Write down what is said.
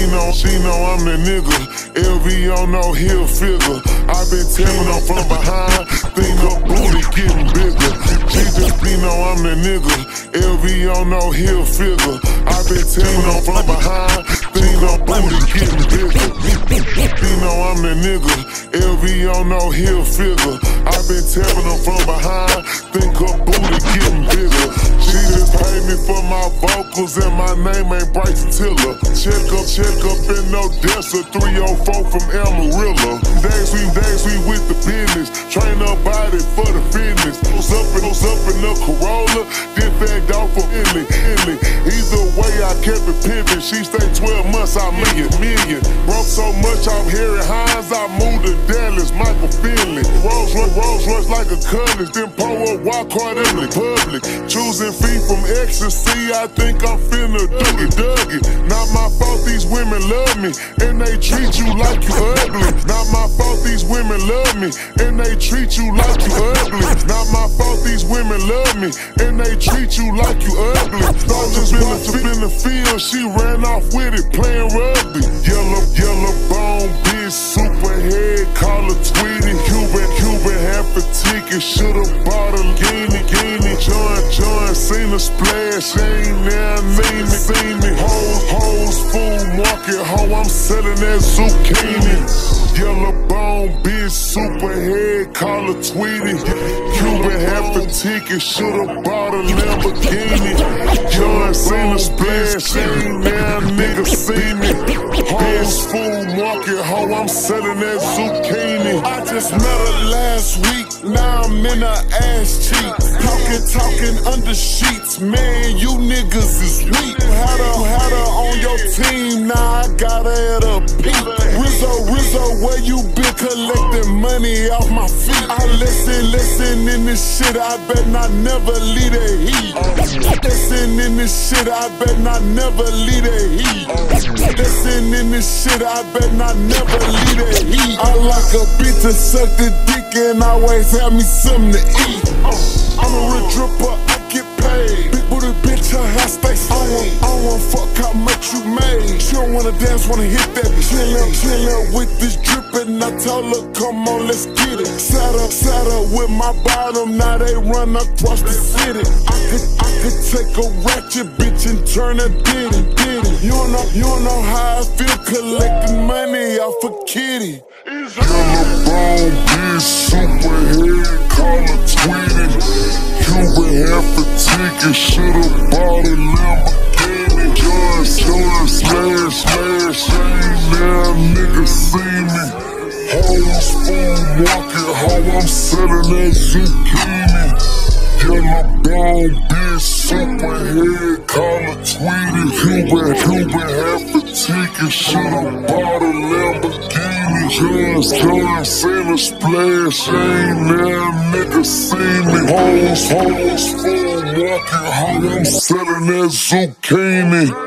She know I'm the nigga. LV on no heel figure. I been telling her from behind, think her booty getting bigger. She just know I'm the nigga. LV on no heel figure. I been telling her from behind, think her booty getting bigger. She know I'm the nigga. LV on no heel figure. I been telling her from behind, think her booty getting bigger. She just paid me for my vocals and my name ain't Bryson Tiller. Check up in Odessa, 304 from Amarillo. Days we with the business, train her body for the fitness. Goes up in the Corolla, then fagged off from Italy. Either way I kept it pimpin', she stayed 12 months, I million. Broke so much I'm hearing Hines, I moved to Dallas, Michael Finley. Rolls Royce like a cutlass, then pull up Walka in the public. Choosing feet from ecstasy, I think I'm finna dug it. Not my fault these women love me, and they treat you like you ugly. Not my fault these women love me, and they treat you like you ugly. Not my fault these women love me, and they treat you like you ugly. Soldiers in the field, she ran off with it, playing rugby. Yellow bone, bitch, superhead, call her Tweety. Cuban half a ticket, should've bought a guinea. Join, seen a splash, ain't now seen me. Hoes, food market, hoe, I'm selling that zucchini. Yellow bone, bitch, superhead, call her Tweety. Cuban half a ticket, should've bought a Lamborghini. Join, seen a splash, ain't now nigga see me. Hoes, food market, hoe, I'm selling that zucchini. I just met her last week, now I'm in her ass cheeks. Talking under sheets, man, you niggas is weak. Had her on your team, now I got her at a peak. Rizzoo, where you been collecting money off my feet? I listen in this shit, I bet not never leave the heat. Listen in this shit, I bet not never leave the heat. Listen in this shit, I bet not never leave the heat. I like a bitch to suck the dick and always have me something to eat. I'm a real dripper, I get paid. Big booty bitch, her hair stay straight. I don't wanna fuck how much you made. She don't wanna dance, wanna hit that. Chillin' with this drippin'. I told her, come on, let's get it. Sat up with my bottom, now they run across the city. I could take a ratchet bitch and turn her ditty. You don't know how I feel collecting money off a kitty. Yellow bone, bitch, superhead, call her Tweety. Cuban half a ticket, should've bought a Lamborghini. Join, smash, ain't now nigga see me. Hoes, food market, how I'm selling that zucchini. Yellow bone, bitch, superhead, call her Tweety. Cuban half a ticket, should've bought a Lamborghini. Join, seen a splash, ain't now nigga see me. Hoes, food market, how I'm selling that zucchini.